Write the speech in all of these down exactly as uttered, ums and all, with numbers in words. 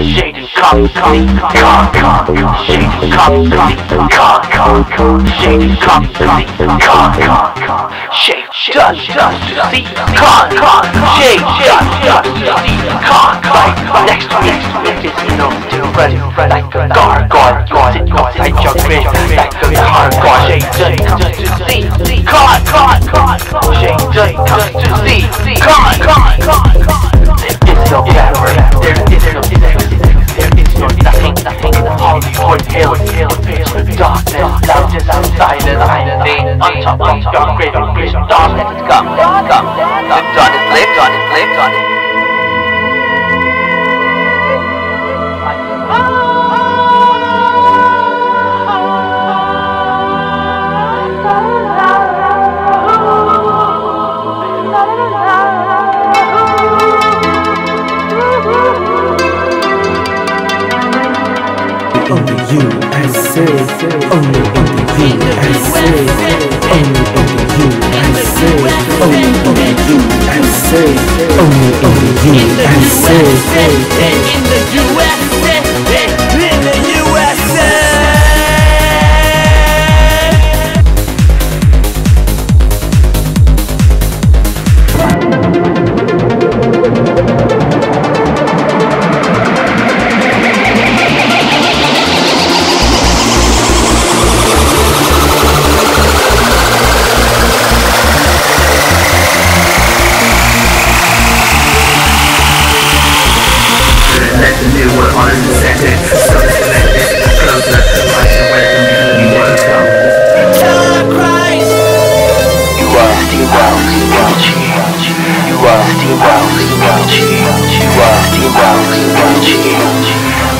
Shade and copy, copy, copy, copy. Shade and copy, copy, copy, copy. Shade and copy, copy, copy, copy. Shade dust, dust to see, con, con. Shade dust, dust to see, con, con. Next to next to it is you know to run, like a guard, guard, guard. Sit outside your bed, like a guard, guard. Shade dust, dust to see, con, con, con. Shade dust, dust to see, con, con, con. There is no camera, there is no sex, there is no nothing, nothing. Hollywood Hills, darkness, loudness, silence, silence. On top of your great ambition, dark, let it come, let it come. Live on it, live on it, live on it. Only U S A, only only U S A, only only U S A, only only U S A, only only U S A, in the U S A, in the U S A. Let the new world on and set it. So disconnected, closer, right and welcome, you welcome. Return Christ. You are Steve Wells, Welchy. You are Steve Wells, Welchy. You are Steve Wells, Welchy.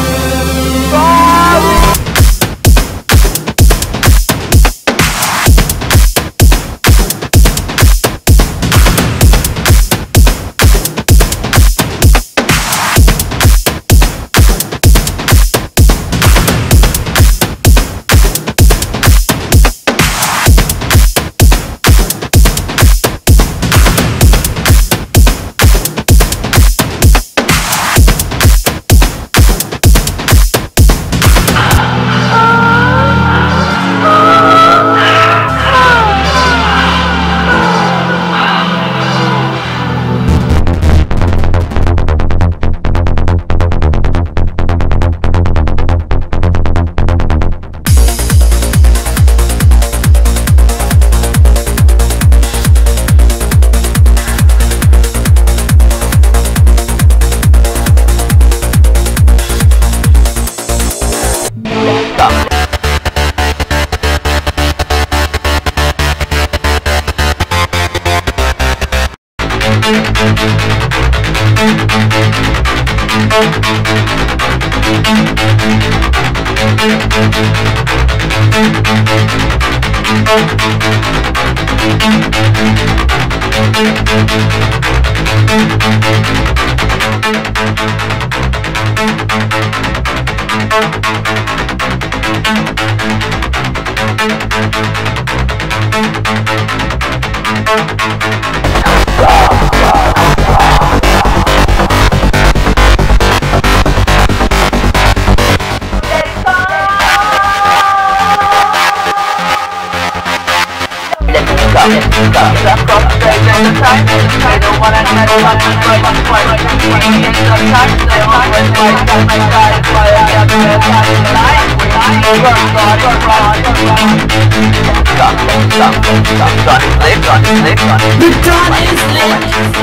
The dawn is lit.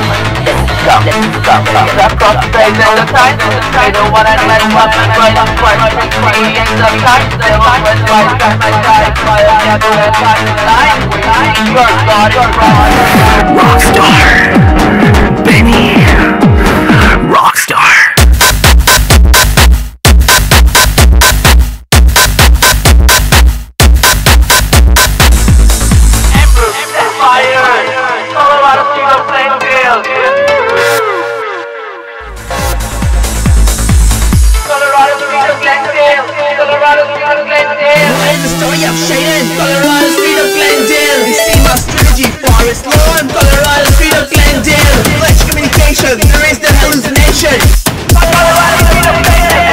Come, come, come, across the face and the time. I don't wanna let one man run up twice. We ain't some time. They want when twice. Got my side. I have to let time lie. Your God is right. Rockstar, baby, rockstar. Colorado, street of Glendale. You see my strategy, Forest Lawn, Colorado, street of Glendale. Flash communication, there is the hallucination. Colorado, street of Glendale.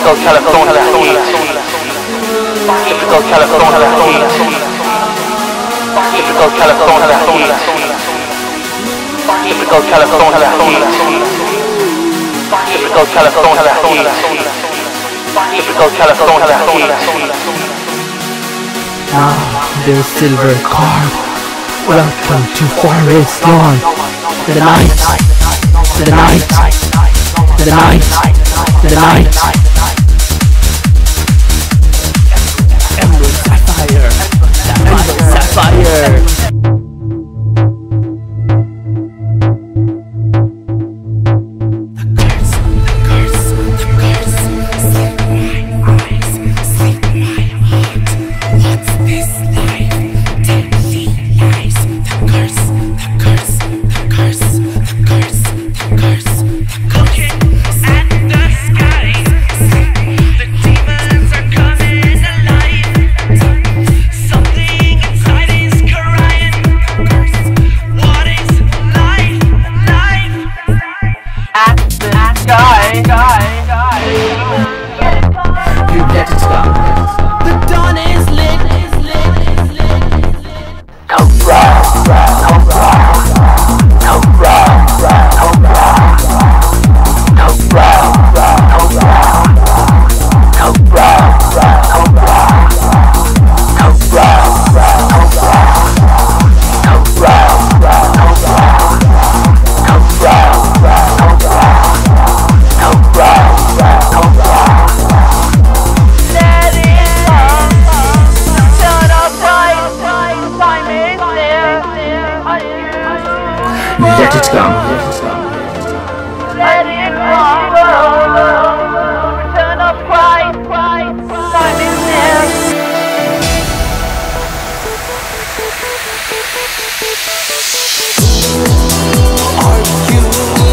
Typical California heat. Typical California heat. Typical California heat. Typical California heat. Typical California heat. Typical California heat. Ah, their silver car. Welcome to Forest Lawn. To the night, to the night, to the night, to the night. Emerald Sapphire, Emerald Sapphire. Let it come. Let it come. Return of Christ. Time is near. Are you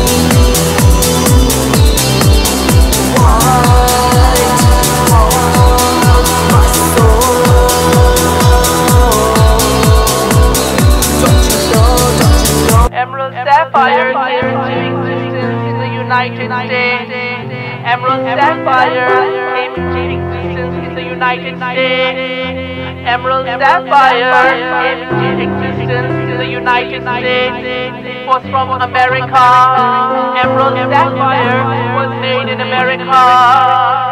white of my soul? Don't you know, don't you know? Emerald Sapphire came into existence in the United States. Emerald Sapphire came into existence in the United States. Emerald Sapphire came into existence in the United States. It was from America. Emerald Sapphire was made in America.